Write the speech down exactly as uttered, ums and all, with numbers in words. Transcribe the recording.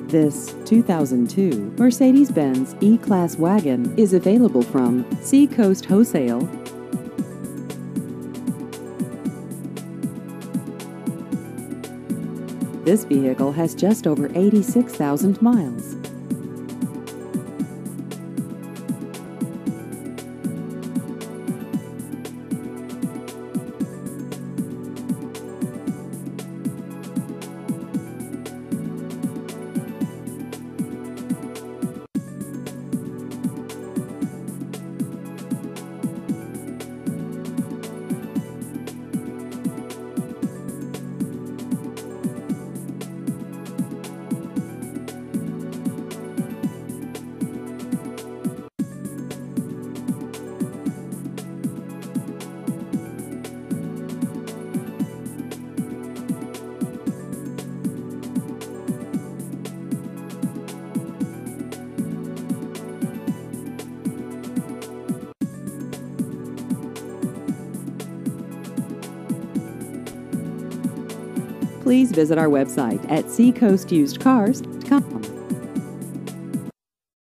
This two thousand two Mercedes-Benz E-Class wagon is available from Seacoast Wholesale. This vehicle has just over eighty-six thousand miles. Please visit our website at seacoast used cars dot com.